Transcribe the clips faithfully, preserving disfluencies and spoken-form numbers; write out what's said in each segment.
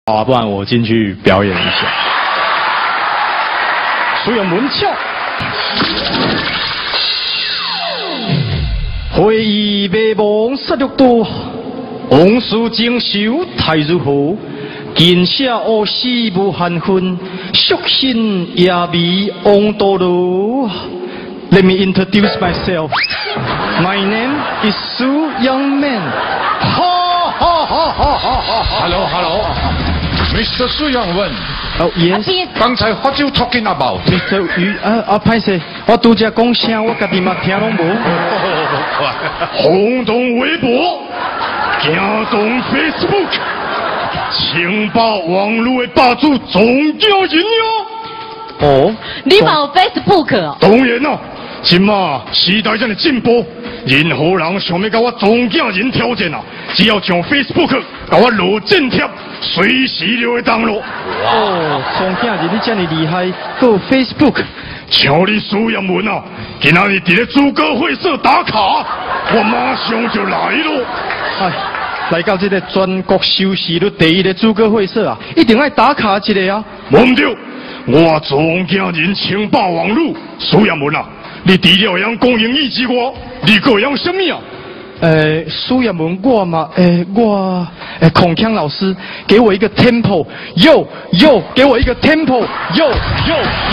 啊，不然我进去表演一下。苏有门鞘，会议未忘十六度，往事经受太如何？见写恶事无限分，宿信也未枉多路。Let me introduce myself. My name is Su Young Man. Hello, hello, Mister Su Young Man. Oh yes. 刚才 what you talking about? Mister Yu 啊啊，歹势，我拄则讲声，我家己嘛听拢无。轰动微博，惊动 Facebook， 情报网络的霸主总叫人哟。哦， 你嘛有 Facebook 哦？ 当然啦，今嘛时代真系进步，任何人想要甲我总叫人挑战啊，只要上 Facebook 甲我落正贴，随时就会登录。哦，总叫人你这么厉害，还有 Facebook。像你苏阳文啊，今仔日伫咧诸葛会社打卡，我马上就来咯。哎，来到这个全国收视率第一的诸葛会社啊，一定要打卡一个啊。无唔对，我总惊人情报网络，苏阳文啊，你除了会晓讲英语之外，你还会晓什么啊？呃，苏阳文我嘛，呃，我呃孔锵老师给我一个 tempo，yo yo， 给我一个 tempo，yo yo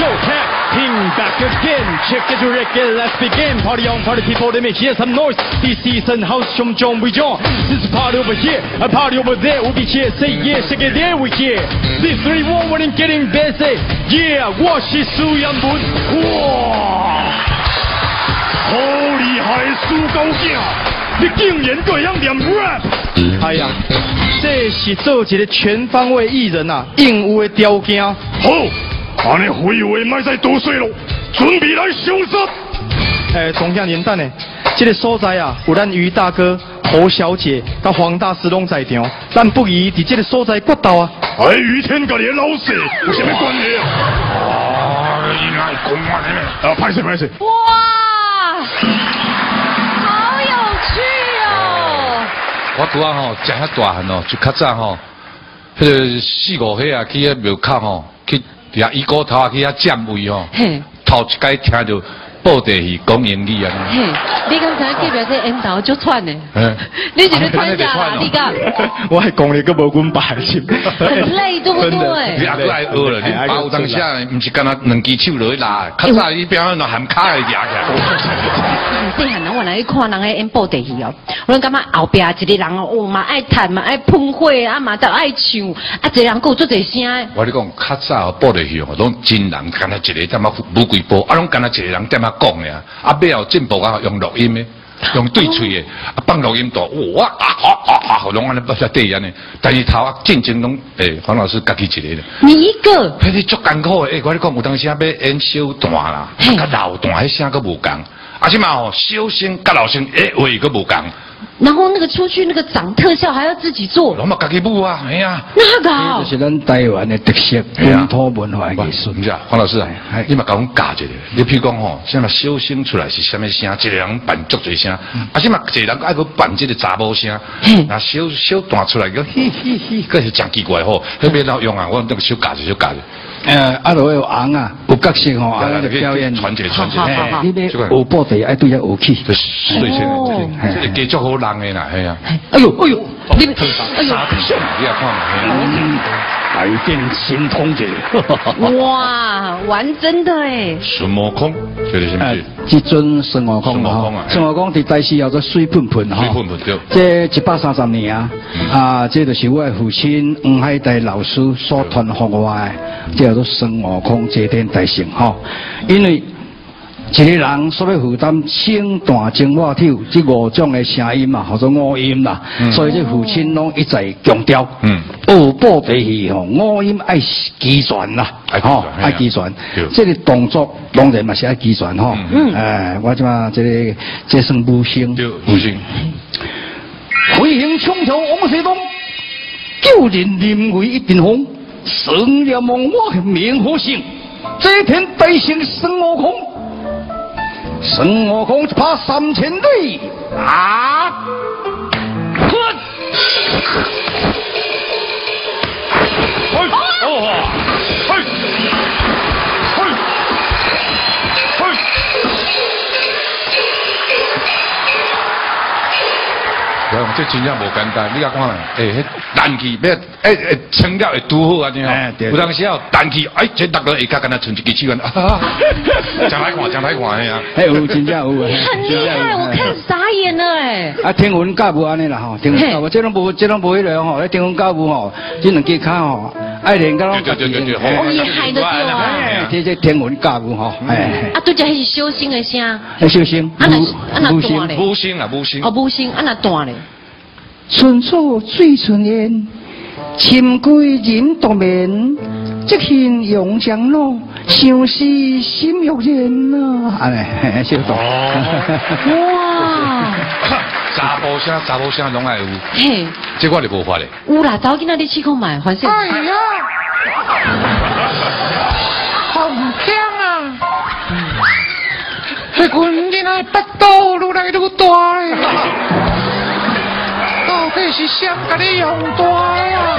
yo。Hang back again, check it your record, let's begin. Party on, party people, let me hear some noise. This season, house from John we John. This is a party over here, a party over there. We'll be here, say yeah, shake it there, we here. This three one when it's getting busy. Yeah, 我是苏阳文。哇，好厉害的苏高囝，你竟然会晓念 rap？ 哎呀，这是做一个全方位艺人啊，应有的条件。好。安尼废话莫再多说咯，准备来上色。诶，总经理等呢，这个所在啊，有咱于大哥、侯小姐、甲黄大师拢在场，咱不宜伫这个所在决斗啊。哎，于天甲你的老师有什么关系啊？啊，应该讲话呢。啊，拍摄拍摄。 哇，好有趣哦！ 我拄啊吼，食遐大汉哦，就较早吼，迄个四五岁啊，去遐庙口吼，去。呀，伊骨头啊去遐占位吼，头一摆听到布袋戏讲英语啊。 嘿，你刚才隔壁这烟头就串呢？你是咧串啥啦？你讲？ 我还讲你个无阮白心。 很累，对不对？ 你阿哥爱学了，你爸有当下唔是干那两只手落去拉，较早伊边那含卡会压起来。 细汉人我来去看人个演布袋戏哦，我感觉后壁一个人哦，嘛爱弹嘛爱喷火啊嘛就爱唱，啊一个人够做侪声。 我你讲较早布袋戏哦，拢真人干那一个在嘛舞几步，啊拢干那一个人在嘛讲尔，啊尾后进步啊用录音的，用对嘴的，啊放录音档，哇啊啊啊啊，拢安尼不晓得安尼，但是头啊进前拢诶黄老师家己一个的。 你一个？ 迄啲足艰苦的，诶我你讲有当时啊要演小段啦，甲老段迄声佫无共。啊，即嘛吼，小声甲老声，诶，话佫无共。 然后那个出去那个长特效还要自己做， 我嘛家己舞啊，哎呀， 那个好， 这是咱台湾的特色本土文化艺术。 唔是啊，黄老师啊，你嘛甲阮教一个，你譬如讲吼，什么小声出来是什么声，一个人扮足侪声，啊，即嘛一个人爱佫扮这个查某声，那小小段出来个嘿嘿嘿，佫是真奇怪吼，迄边老用啊，我那个小教子小教子。 呃，啊，落有红啊，有角色吼，啊，就表演传一个传一个， 你要学布袋爱对遐学起， 对先，这个家足好人的啦，系啊。 哎呦哎呦，你们哎呦， 你也看嘛， 改变新通者。 哇，玩真的哎。 孙悟空，这是什么？ 这尊孙悟空哈，孙悟空伫台视叫做水喷喷哈， 水喷喷对。 这一百三十年啊，啊，这就是我的父亲黄海岱老师所传给我的，这叫做孙悟空齐天大圣哈，因为。一个人所要负担清淡精化体这五种的声音嘛，或者五音啦，嗯、所以这父亲拢一再强调，嗯，学布袋戏吼，五音爱齐全啦，吼爱齐全，这个动作当然嘛是爱齐全吼，嗯，哎，我即嘛这个这算武星， 对，武星， 飞行冲朝王世东，救人临危一阵风，生了梦我名火星，这天大圣孙悟空。孙悟空一拍三千里啊！ 哦，嘿，嘿，嘿。这真正无简单，你甲看啦，诶，迄氮气要诶诶，撑了会拄好安尼吼。有当时哦，氮气哎，这六个下骹敢若剩一支气管，啊，真歹看，真歹看嘿啊！ 哎，有真正有诶， 很厉害，我看傻眼了哎。 啊，天文教无安尼啦吼，天文教无，这拢无，这拢无迄个吼，咧天文教无吼，这两支骹吼，爱练到拢对对对对， 哦，厉害的对啊。 这这天文教无吼，哎。 啊，拄则迄是小星的声。 哎，小星。 啊那啊那大咧。 无星啦，无星。 哦，无星，啊那大咧。 春草水春烟，深闺人独眠。即恨永江路，相思心欲燃呐！安尼，小懂。 哇！ 查甫声，查甫声拢爱有。 嘿， 这我就无法咧。 有啦，早囡仔你试看卖，反正。 哎呀，好香啊！迄群囡仔腹肚愈来愈大咧。到底是谁甲你养大啊？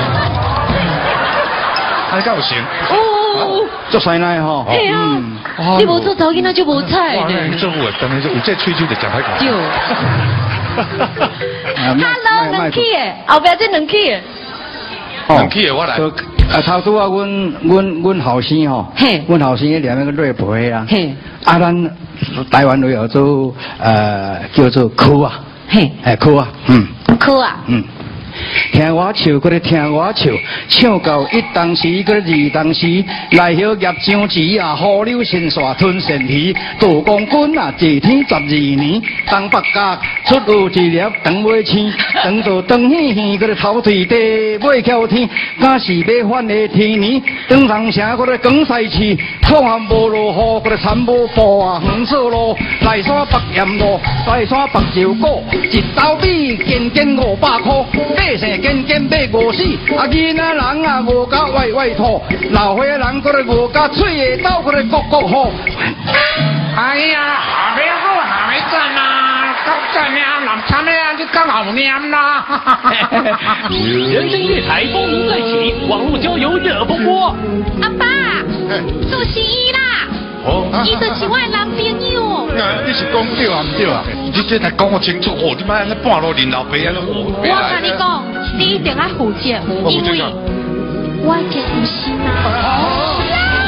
安敢有成？ 哦， 做犀利吼。 嘿啊，你无做早囡仔就无菜咧。 做有诶，当然有这喙手就真歹看。 就。Hello， 两起诶，后壁这两起诶。 两起诶，我来。 啊，头拄啊，阮阮阮后生吼，阮后生念那个瑞培啊，啊，咱台湾都有做呃叫做哭啊。嘿，哎，哭啊，嗯， 哭啊， 嗯，听我唱，搁咧听我唱，唱到一当时，搁咧二当时，来许叶张旗啊，河流神煞吞神鱼，杜公军啊，坐天十二年，东北角出有一粒长尾青，长到长远远，搁咧头腿地尾翘天，敢是要反的天年，长上城搁咧广西市，草含无落雨，搁咧田无布啊，黄色路，来山北盐路，来山北石果。一斗米斤斤五百块，百姓斤斤买五四，啊囡仔人啊五甲歪歪吐，老岁仔人搁咧五甲嘴下斗搁咧国国好。 哎呀，下面好下面赞啊，高赞呀，南参的啊，就刚好念啦。 人生月台风云再起，网络交友惹风波。 阿爸，做生意啦。伊就是我的男朋友。 你是讲对啊，唔对啊？你这才讲我清楚，哦，你妈那半路领老爸啊， 我跟你讲，你一定要负责，因为我结有心啊。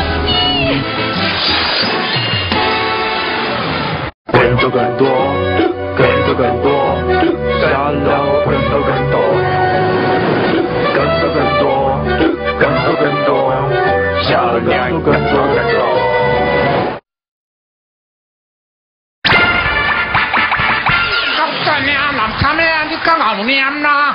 更多更多，更多更多，下楼更多更多，更多更多，更多更多，下楼更多更多。 他们啊，就刚好念啦。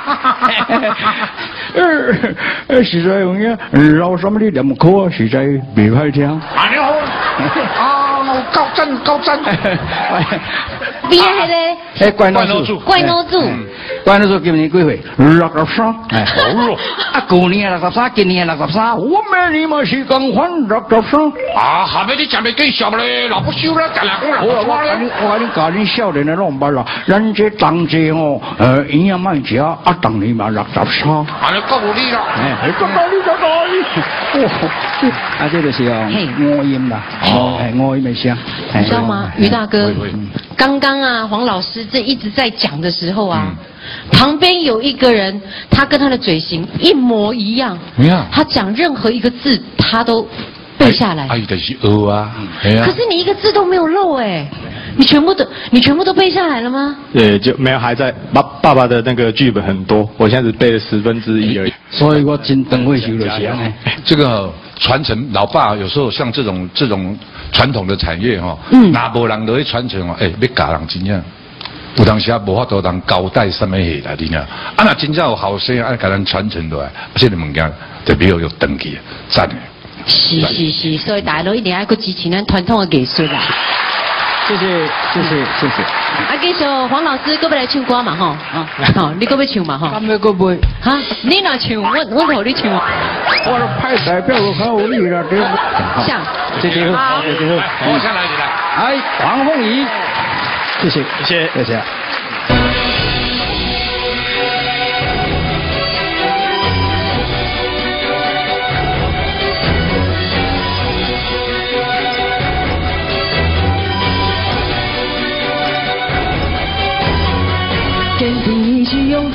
呃，实在有影，老什么的念课啊，实在袂歹听。 啊，你好。啊，高真高真。 厉害嘞！ 哎，怪老祖， 怪老祖， 怪老祖今年几岁？六十三。哎，好咯。啊，旧年六十三，今年六十三，我明年嘛是共款六十三。 啊，下面你真袂计数咧，老不收啦，干啦讲啦。 我我甲你我甲你教你少年的拢捌啦，咱这当这哦，呃，营养慢食，啊，当年嘛六十三。 啊，你够你啦。 哎，够你够你。哦，啊，这就是哦，五音啦。哦，哎，五音的声。 你知道吗，于大哥？刚刚啊，黄老师这一直在讲的时候啊，嗯、旁边有一个人，他跟他的嘴型一模一样。 样他讲任何一个字，他都背下来。 哎，就是学啊。 可是你一个字都没有漏哎，你全部都你全部都背下来了吗？ 对，就没有，还在爸爸爸的那个剧本很多，我现在只背了十分之一而已。 所以我真等会修了些。 这个传承，老爸有时候像这种这种。传统的产业哈，嗯，哪无人都去传承哦，哎，要教人真正，有当时啊无法度人交代什么嘢啦，你听，啊那真正有后生啊，甲咱传承落来，这个物件就比较有登记，赞的。 是是是，所以大家都一定要去支持咱传统的艺术啦。 谢谢谢谢谢谢。 啊，继续黄老师，搁要来唱歌嘛吼？啊，好，你搁要唱嘛吼？ 咁要搁袂？ 哈，你若唱，我我同你唱。 我派代表我靠你啦，对。 像。 谢谢好，谢谢好。 我先来，你来。 哎，黄凤仪，谢谢谢谢谢谢。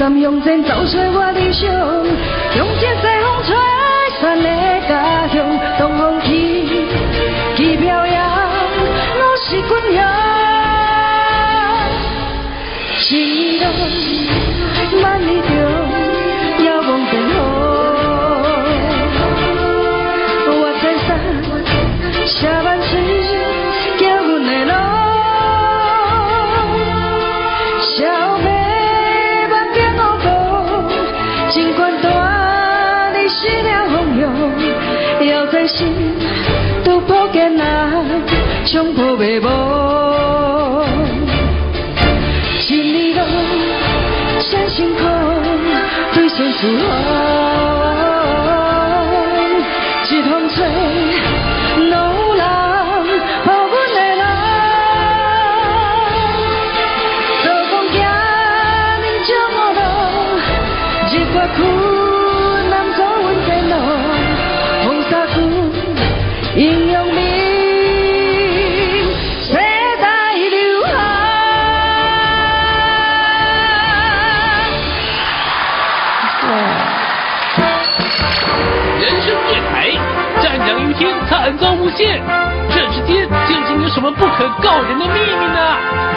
向前走出我理想，用这西风吹散的家乡，东风起，旗飘扬，我是滚扬，一路万里中遥望天空，我在山下万水，行阮的路。 小妹万变无光，尽管大你失了方向，要在心突破艰难，冲破迷茫。一里路闪星空，对线出航，一风吹，拢有人抱阮的人。 我困难走阮前路，风沙苦，英勇名，世代流行。 人生电台，站长一天惨遭诬陷，这之间究竟有什么不可告人的秘密呢？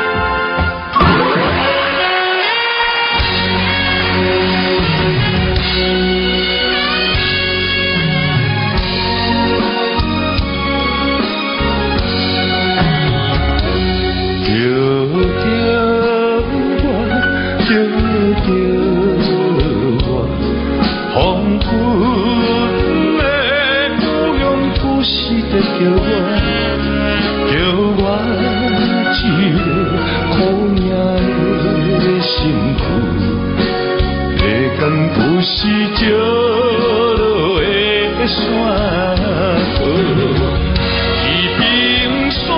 叫我，叫我一个苦命的身躯，会甘不是石落的山河，去冰山，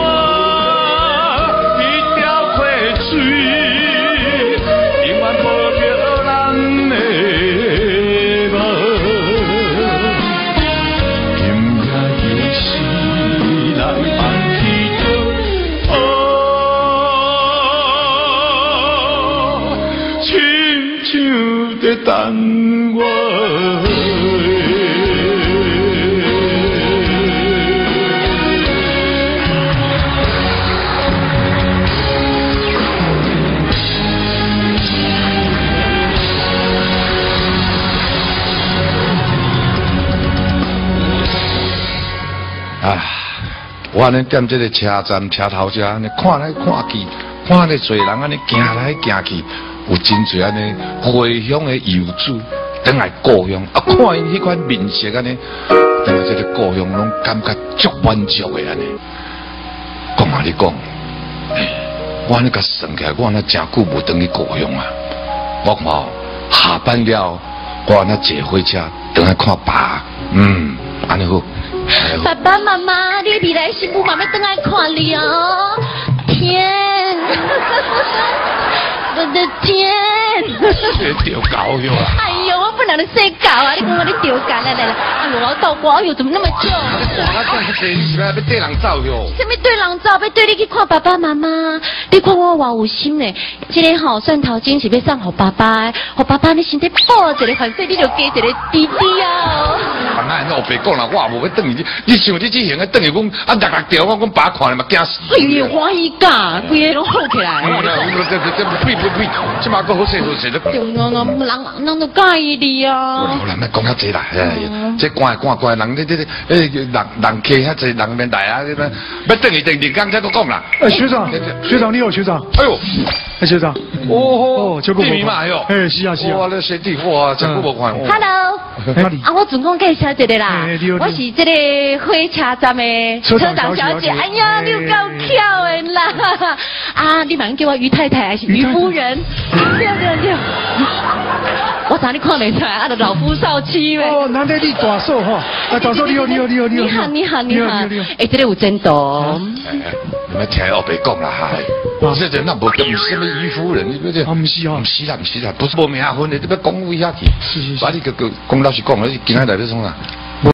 去雕花水，永远无着人的。 等我。 啊！我安尼踮这个车站车头遮，安尼看来看去，看咧侪人安尼行来行去。 有真侪安尼回乡的游子，等来故乡啊，看因迄款面色安尼，等来这个故乡拢感觉足满足的安尼。讲啊，你讲，我安尼甲算起来，我安尼真久无转去故乡啊。我看哦，下班了，我安尼坐火车，等来看爸，嗯，安尼好。 爸爸妈妈，你未来媳妇妈妈等来看你哦。天。我的天！ 丢狗哟！ 哎呦，我本来就说狗啊，你讲我你丢狗来来来，哎呦，我倒过，哎呦，怎么那么重？ 我讲这是要对人走哟。 什么对人走？要对你去看爸爸妈妈？你看我偌有心呢，这个吼蒜头精是要送给爸爸，给爸爸你身体补一个，反正你就加一个弟弟啊。 啊，那那别讲啦，我也无要等伊，你想你这行个等伊讲啊，六六条我讲爸看了嘛惊死。 哎呦，欢喜噶，规个拢好起来。 这这这呸呸呸！这马个好势好势都。 对啊，人人都介意你啊。 好啦，莫讲遐济啦，这赶赶赶人，这这诶人人客遐济人面来啊，这个要等伊等你刚才都讲啦。 哎，学长，学长你好，学长。 哎呦， 哎学长。 哦哦，就过地名嘛，哎呦。 哎，是啊是啊。 哇，那学弟哇，真久无看。 Hello。啊，我总共介绍一个啦，我是这个火车站的车长小姐。哎呀，你有够巧的啦！啊，你马上叫我于太太还是于夫人？对对对。我知你看没出来，啊，就老夫少妻呗。 哦，难得你大嫂哈，啊，大嫂你好，你好，你好， 你好，你好，你好，哎，这个有真多。 你们听我别讲啦，哈，这人那无叫什么于夫人，你不对？啊，不是啊，不是啦，不是啦，不是无名分的，你要讲为下去。是是是。把你个个讲老实讲，你今仔来要创啥？